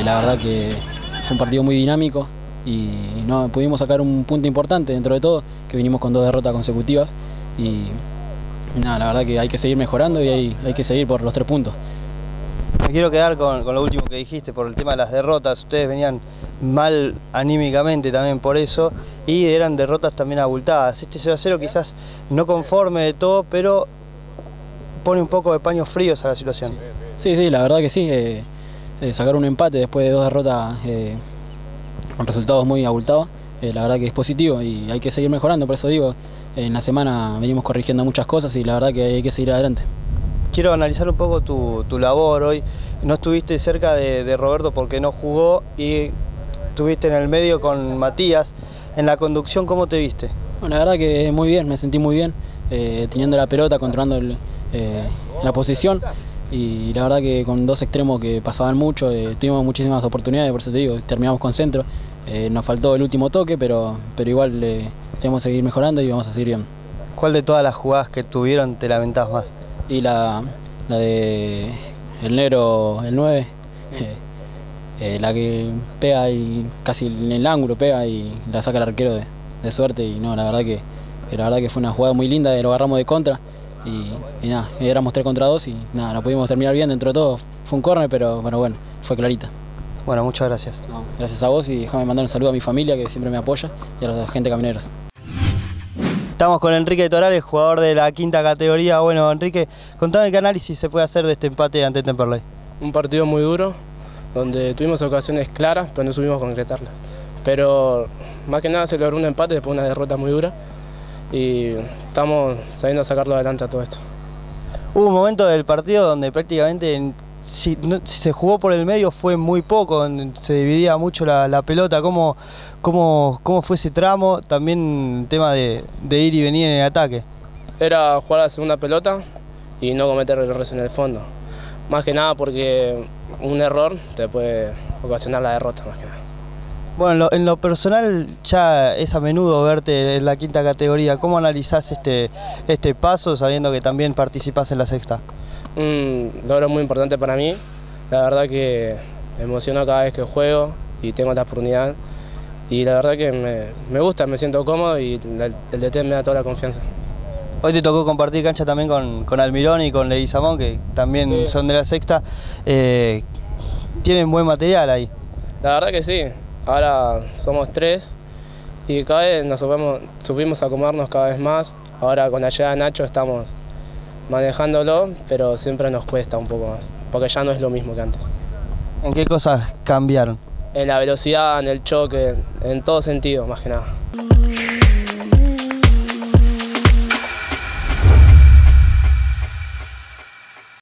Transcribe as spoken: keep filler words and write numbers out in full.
la verdad que fue un partido muy dinámico y no pudimos sacar un punto importante dentro de todo, que vinimos con dos derrotas consecutivas y nada, la verdad que hay que seguir mejorando y hay, hay que seguir por los tres puntos. Me quiero quedar con, con lo último que dijiste, por el tema de las derrotas. Ustedes venían mal anímicamente también por eso, y eran derrotas también abultadas. Este cero a cero quizás no conforme de todo, pero pone un poco de paños fríos a la situación. Sí, sí, la verdad que sí. Eh, eh, sacar un empate después de dos derrotas eh, con resultados muy abultados, eh, la verdad que es positivo y hay que seguir mejorando. Por eso digo, eh, en la semana venimos corrigiendo muchas cosas y la verdad que hay que seguir adelante. Quiero analizar un poco tu, tu labor hoy. No estuviste cerca de, de Roberto porque no jugó y estuviste en el medio con Matías. En la conducción, ¿cómo te viste? Bueno, la verdad que muy bien, me sentí muy bien, eh, teniendo la pelota, controlando el, eh, la posición y la verdad que con dos extremos que pasaban mucho, eh, tuvimos muchísimas oportunidades, por eso te digo, terminamos con centro. Eh, nos faltó el último toque, pero, pero igual eh, tenemos que seguir mejorando y vamos a seguir bien. ¿Cuál de todas las jugadas que tuvieron te lamentás más? Y la, la de el negro, el nueve, eh, eh, la que pega y casi en el ángulo pega y la saca el arquero de, de suerte y no, la verdad que la verdad que fue una jugada muy linda, lo agarramos de contra y, y nada, éramos tres contra dos y nada, la pudimos terminar bien dentro de todo. Fue un córner, pero bueno, bueno, fue clarita. Bueno, muchas gracias. No, gracias a vos y déjame mandar un saludo a mi familia que siempre me apoya y a la gente de Camineros. Estamos con Enrique Torales, jugador de la quinta categoría. Bueno, Enrique, contame qué análisis se puede hacer de este empate ante Temperley. Un partido muy duro, donde tuvimos ocasiones claras, pero no supimos concretarlas. Pero más que nada se logró un empate después de una derrota muy dura y estamos sabiendo sacarlo adelante a todo esto. Hubo un momento del partido donde prácticamente si, no, si se jugó por el medio fue muy poco, donde se dividía mucho la, la pelota. ¿Cómo, cómo, ¿Cómo fue ese tramo? También el tema de, de ir y venir en el ataque. Era jugar a la segunda pelota y no cometer errores en el fondo. Más que nada porque un error te puede ocasionar la derrota, más que nada. Bueno, en lo, en lo personal ya es a menudo verte en la quinta categoría. ¿Cómo analizás este, este paso sabiendo que también participás en la sexta? Un logro muy importante para mí. La verdad que me emociono cada vez que juego y tengo la oportunidad. Y la verdad que me, me gusta, me siento cómodo y el, el D T me da toda la confianza. Hoy te tocó compartir cancha también con, con Almirón y con Leguizamón, que también sí son de la sexta. Eh, ¿Tienen buen material ahí? La verdad que sí. Ahora somos tres y cada vez nos supimos, supimos acomodarnos cada vez más. Ahora con la llegada de Nacho estamos manejándolo, pero siempre nos cuesta un poco más, porque ya no es lo mismo que antes. ¿En qué cosas cambiaron? En la velocidad, en el choque, en todo sentido, más que nada.